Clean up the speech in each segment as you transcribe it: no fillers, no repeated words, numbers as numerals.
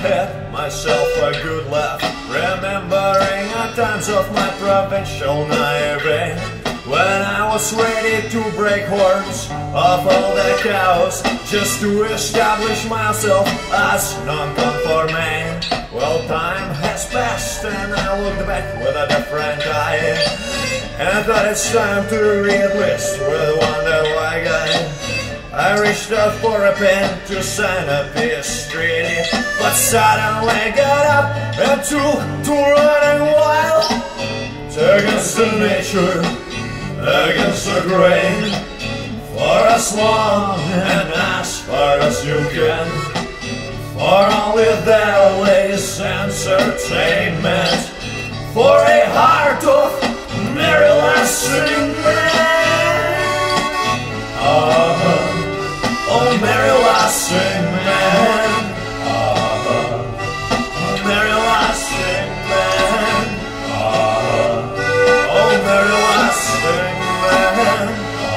had myself a good laugh, remembering the times of my provincial naivete, when I was ready to break horns of all the cows, just to establish myself as non-conforming. Well, time has passed and I looked back with a different eye, and I thought it's time to re-enlist with one that guy. I reached out for a pen to sign a peace treaty, but suddenly got up and took to running wild, against the nature, against the grain, for as long and as far as you can, for only there lays entertainment, for a heart of merry lasting man. Oh, merry lasting man. Oh, merry lasting man. Oh, merry lasting man.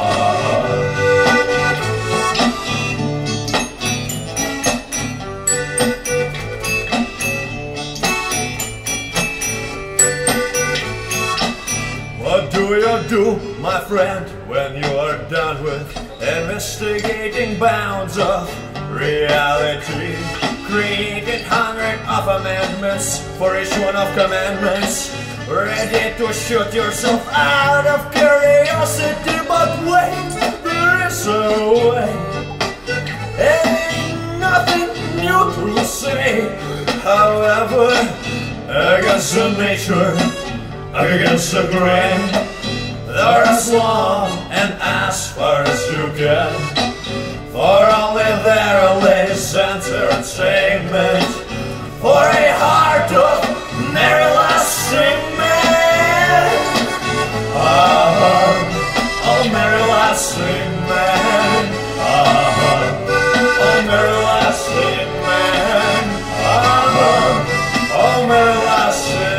What do you do, my friend, when you are done with investigating bounds of reality, creating hundreds of amendments for each one of commandments, ready to shoot yourself out of curiosity? But wait, there is a way, ain't nothing new to say. However, against the nature, against the grain, there as long and as far as you can, for only there lays entertainment, for a heart of merry lasting man. Oh, merry lasting man. Oh, merry lasting man. Oh, merry lasting man.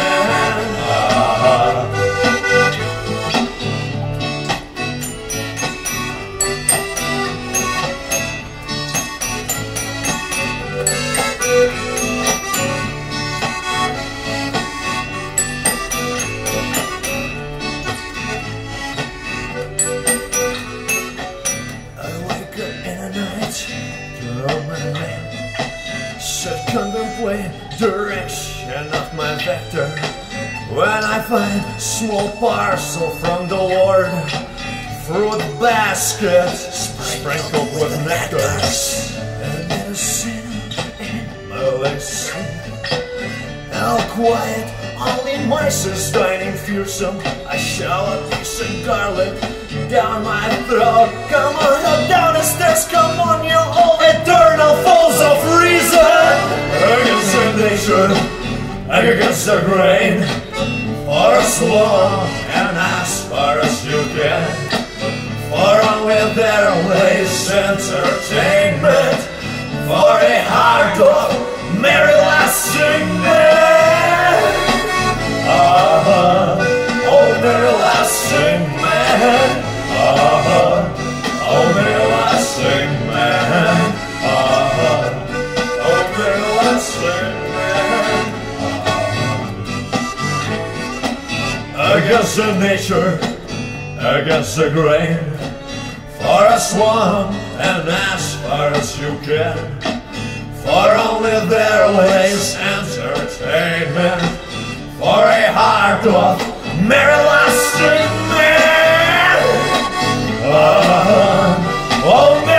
Contemplate direction of my vector, when I find small parcel from the Lord, fruit basket sprinkled with nectar, and medicine in my legs. All quiet, only mice is dining fearsome. I shall a piece of garlic down my throat. Come on, not down the stairs, come on, you all eternal fools of reason. Against the nature, against the grain, for as long and as far as you can, for only there lays entertainment, for a heart of merry lasting man. Oh, merry lasting man. Oh, merry lasting man. Oh, merry lasting man. Against the nature, against the grain, for as long and as far as you can, for only there lays entertainment, for a heart of merry lasting man. Oh,